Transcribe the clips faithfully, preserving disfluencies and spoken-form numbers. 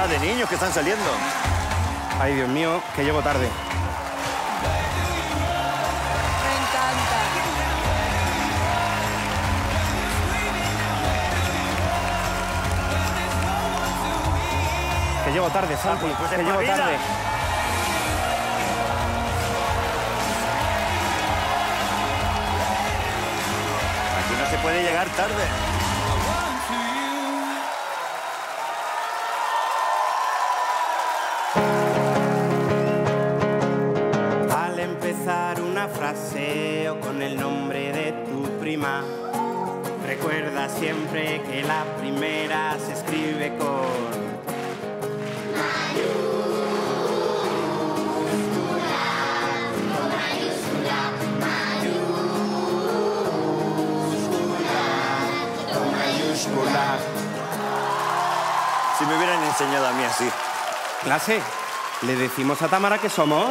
cantidad de niños que están saliendo. Ay, Dios mío, que llego tarde. Me encanta. Que llego tarde, Santi, pues que llego espabila. tarde. Aquí no se puede llegar tarde. Al empezar una frase o con el nombre de tu prima, recuerda siempre que la primera se escribe con... mayúscula. Si me hubieran enseñado a mí así. Clase, ¿le decimos a Tamara que somos?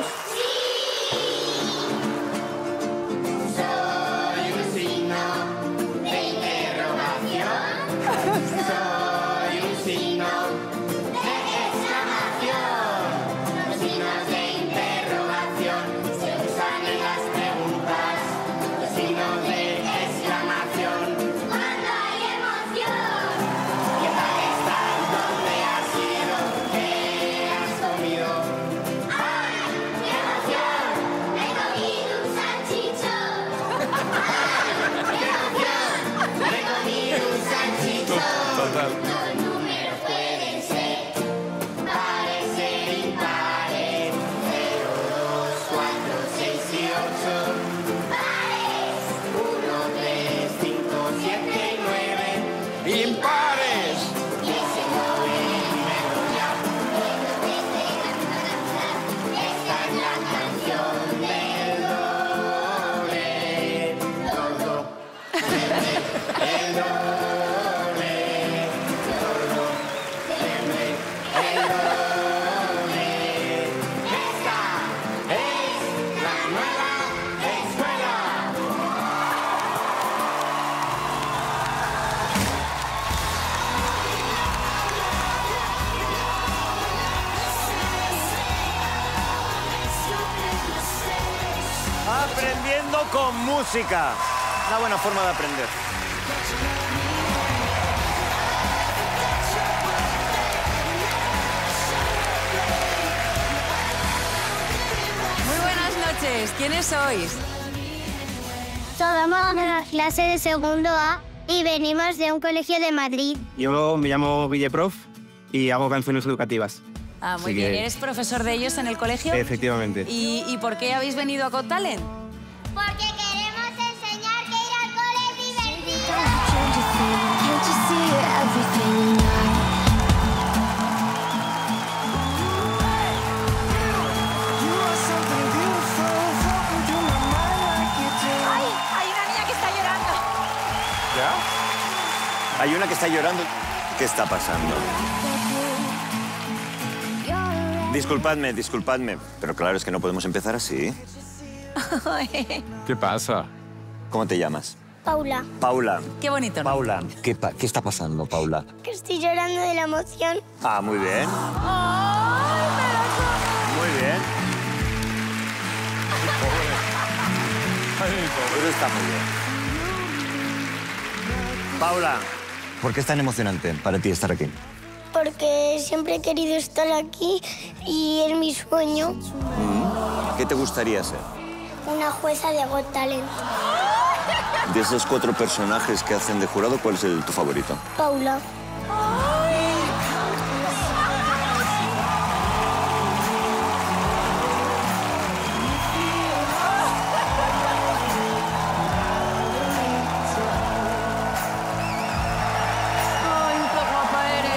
Soy un signo de interrogación. Soy un signo de exclamación. Los signos de interrogación se usan en las preguntas. Los signos de exclamación cuando hay emoción. ¿Qué tal estás? ¿Dónde has ido? ¿Qué has comido? ¡Ay, qué emoción! ¡Me he comido un salchichón! ¡Me he comido un salchichón! Total. Los números pueden ser pares e impares. Cero, dos, cuatro, seis y ocho. Pares. Uno, tres, cinco, siete y nueve. ¡Impares! Y ese nueve número ya. Esta es la canción del doble. Todo. El doble. Todo. El doble. Esta es la nueva escuela. Aprendiendo con música. Una buena forma de aprender. Muy buenas noches. ¿Quiénes sois? Somos de la clase de segundo A y venimos de un colegio de Madrid. Yo me llamo Villeprof y hago canciones educativas. Ah, muy Así bien. que- ¿Eres profesor de ellos en el colegio? Efectivamente. ¿Y, ¿Y por qué habéis venido a Got Talent? Porque queremos enseñar que ir al cole es divertido. Can't you see everything ¡Ay! Hay una niña que está llorando. ¿Ya? Hay una que está llorando. ¿Qué está pasando? Disculpadme, disculpadme. Pero claro, es que no podemos empezar así. ¿Qué pasa? ¿Cómo te llamas? Paula, Paula. Qué bonito, ¿no? Paula. ¿Qué, pa- ¿Qué está pasando, Paula? que estoy llorando de la emoción. Ah, muy bien. ¡Ay, me la como! Muy bien. Eso está muy bien. Paula, ¿por qué es tan emocionante para ti estar aquí? Porque siempre he querido estar aquí y es mi sueño. ¿Qué te gustaría ser? Una jueza de Got Talent. De esos cuatro personajes que hacen de jurado, ¿cuál es el, tu favorito? Paula. ¡Ay, qué guapa eres!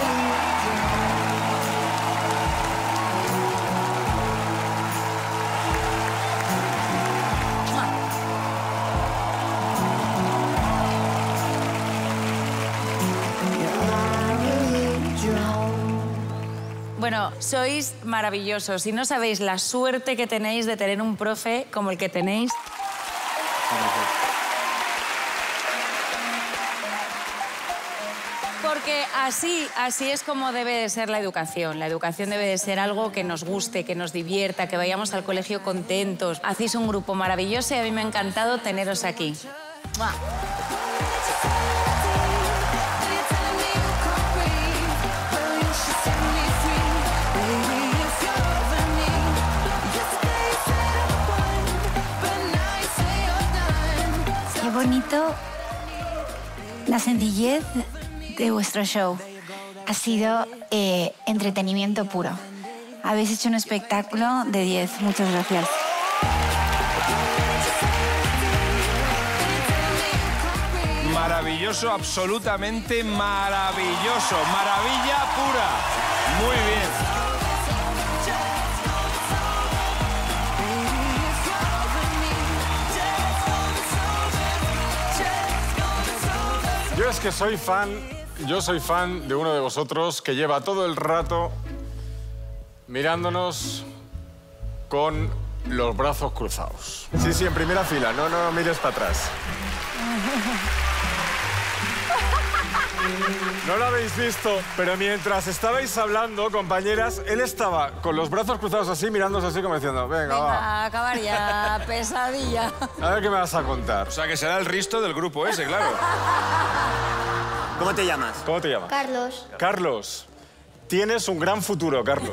Bueno, sois maravillosos y no sabéis la suerte que tenéis de tener un profe como el que tenéis. Porque así, así es como debe de ser la educación. La educación debe de ser algo que nos guste, que nos divierta, que vayamos al colegio contentos. Hacéis un grupo maravilloso y a mí me ha encantado teneros aquí. ¡Mua! Qué bonito la sencillez de vuestro show. Ha sido eh, entretenimiento puro. Habéis hecho un espectáculo de diez. Muchas gracias. Maravilloso, absolutamente maravilloso. Maravilla pura. Muy bien. Yo es que soy fan, yo soy fan de uno de vosotros que lleva todo el rato mirándonos con los brazos cruzados. Sí, sí, en primera fila, no, no, no mires para atrás. No lo habéis visto, pero mientras estabais hablando, compañeras, él estaba con los brazos cruzados así, mirándose así como diciendo, venga, Venga, va. a acabar ya, pesadilla. A ver qué me vas a contar. O sea, que será el Risto del grupo ese, claro. ¿Cómo te llamas? ¿Cómo te llamas? Carlos. Carlos, tienes un gran futuro, Carlos.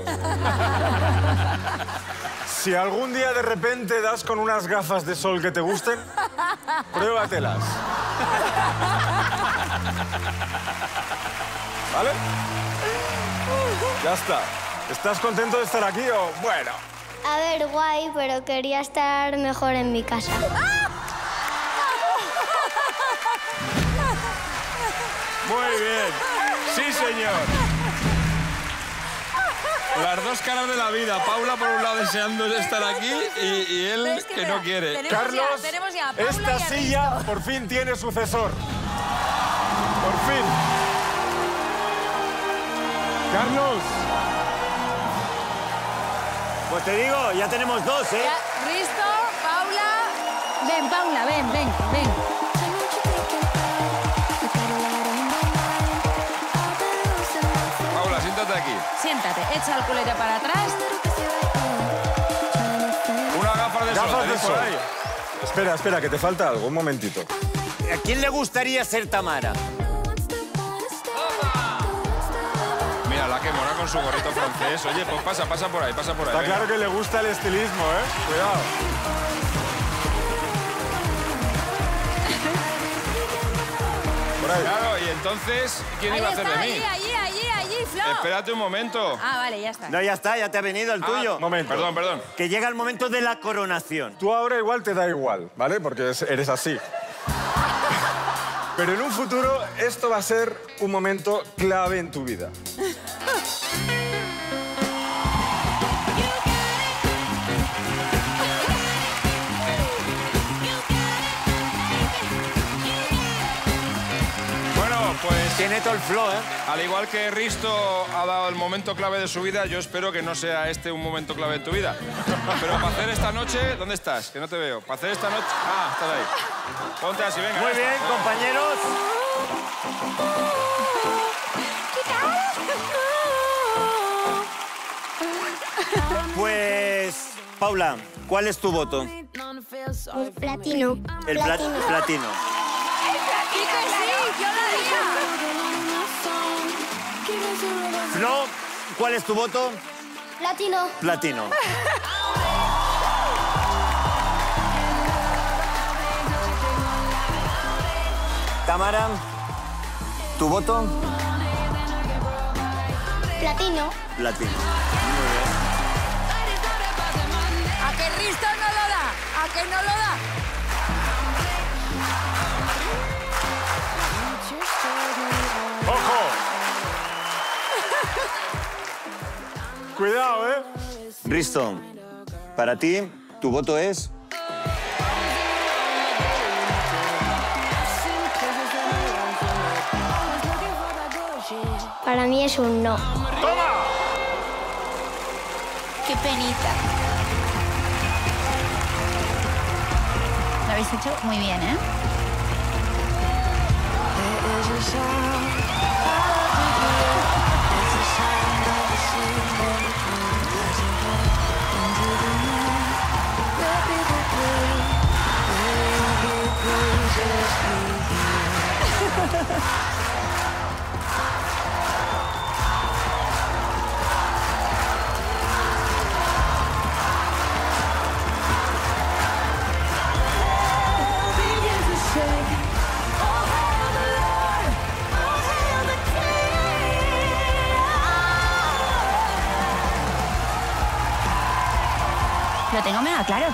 Si algún día de repente das con unas gafas de sol que te gusten, pruébatelas. ¿Vale? Ya está. ¿Estás contento de estar aquí o...? Bueno. A ver, guay, pero quería estar mejor en mi casa. Muy bien. Sí, señor. Las dos caras de la vida. Paula, por un lado, deseando estar aquí y, y él Pero es que, que, no mira, quiere. tenemos Carlos, ya, tenemos ya a Paula esta y a silla Risto. por fin tiene sucesor. Por fin. Carlos. Pues te digo, ya tenemos dos, ¿eh? Ya, Risto, Paula. Ven, Paula, ven, ven, ven. Paula, siéntate aquí. Siéntate, echa el culete para atrás. Una gafa de sol. Gafas de tenéis sol. por ahí. Espera, espera, que te falta algo. Un momentito. ¿A quién le gustaría ser Tamara? Mira, la que mora con su gorrito francés. Oye, pues pasa, pasa por ahí, pasa por ahí. Está venga. claro que le gusta el estilismo, ¿eh? Cuidado. Por ahí. Claro, y entonces, ¿quién Ahí iba a está, hacer de mí? allí, allí, allí, allí, Flo. Espérate un momento. Ah, vale, ya está. No, ya está, ya te ha venido el tuyo. Ah, Momento. Perdón, perdón. Que llega el momento de la coronación. Tú ahora igual te da igual, ¿vale? Porque es- eres así. Pero en un futuro esto va a ser un momento clave en tu vida. Bueno, pues Tiene todo el flow, ¿eh? al igual que Risto ha dado el momento clave de su vida, yo espero que no sea este un momento clave de tu vida. Pero para hacer esta noche, ¿dónde estás? Que no te veo. Para hacer esta noche... Ah, estás ahí. Ponte así, venga. Muy bien, compañeros. Pues, Paula, ¿cuál es tu voto? El platino. El pla- platino. platino. Y que sí, yo lo haría. Flo, ¿cuál es tu voto? Platino. Platino. Tamara, ¿tu voto? Platino. Platino. A que Risto no lo da, a que no lo da. ¡Ojo! Cuidado, ¿eh? Risto, para ti, tu voto es... Para mí es un no. ¡Toma! Qué penita. Lo habéis hecho muy bien, ¿eh? Lo tengo mega claro.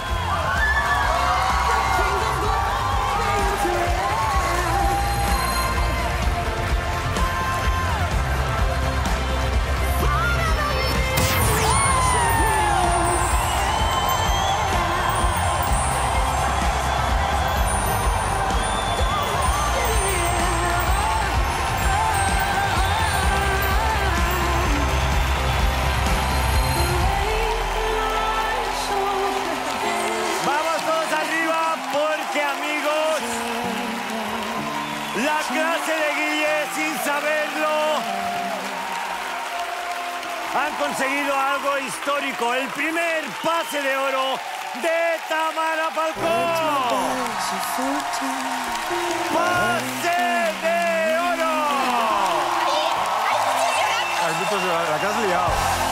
La clase de Guille, sin saberlo, han conseguido algo histórico. El primer pase de oro de Tamara Falcó. ¡Pase de oro! Ay, muchas gracias. La que has liado.